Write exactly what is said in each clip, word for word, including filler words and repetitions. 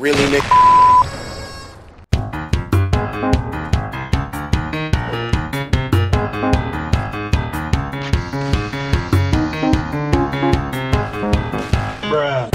Really, Nick? Bruh.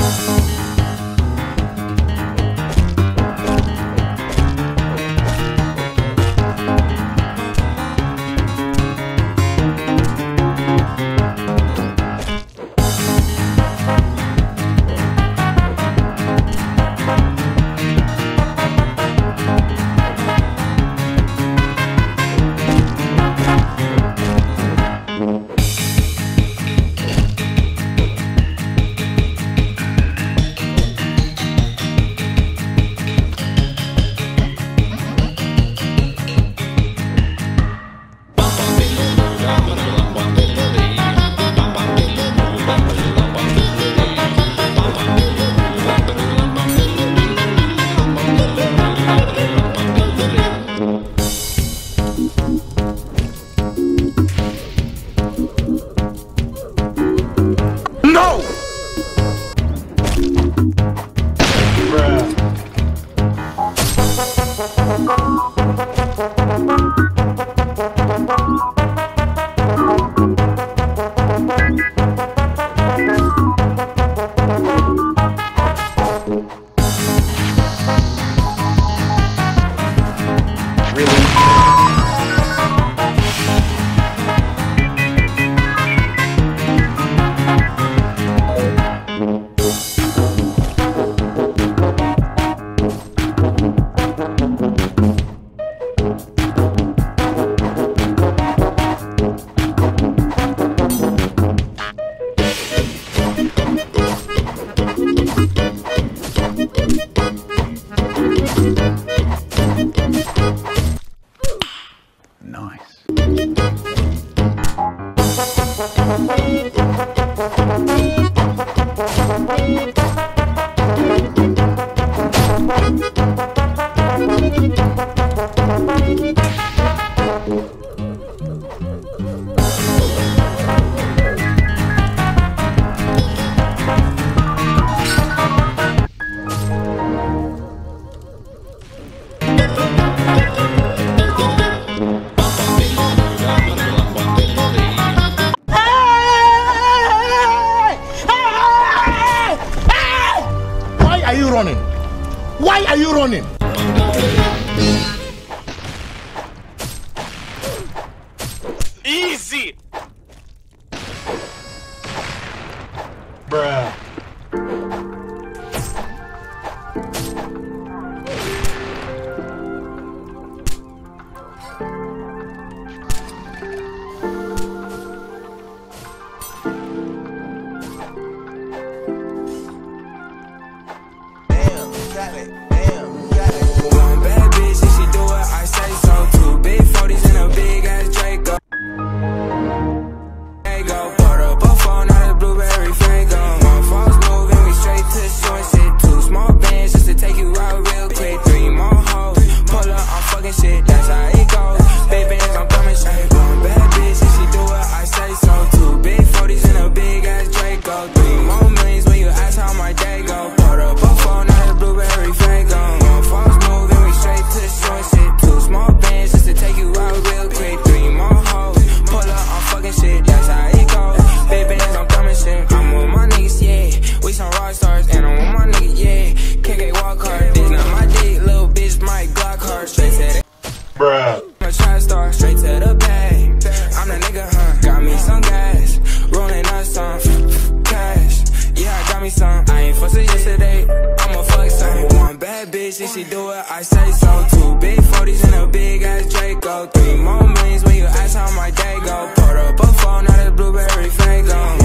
No! Nice. Why are you running? Why are you running? Easy! Bruh. One bad bitch, if she do it, I say so. Two big forties and a big ass Draco. Draco, put up a phone, not a blueberry Fago. One false move and we straight to the short shit. Two small bands just to take you out real quick. Three more hoes, pull up, I'm fucking shit, that's how it goes. Big bands, I'm coming straight. One bad bitch, if she do it, I say so. Two big forties and a big ass Draco. Three more millions when you ask how my day go. Put up a phone, not a blueberry Fago. One false move and we straight to the short shit. Two small bands just to take you out real quick. Three more hoes, pull up, I'm fucking shit, that's how it goes. Big bands, I'm coming shit. I'm with my niggas, yeah. We some rock stars and I'm with my niggas, yeah. K K walk hard, this not my dick, little bitch, my Glock hard. Straight to the Bruh. I'm a trap star, straight to the bag. I'm the nigga, huh? Got me some gas, rolling up some cash. Yeah, I got me some. I ain't fussing yesterday, I'ma fuck some. One bad bitch, if she do it, I say so. Two big forties and a big ass Draco. Three more millions when you ask how my day go. Put up a phone, not a blueberry Fago.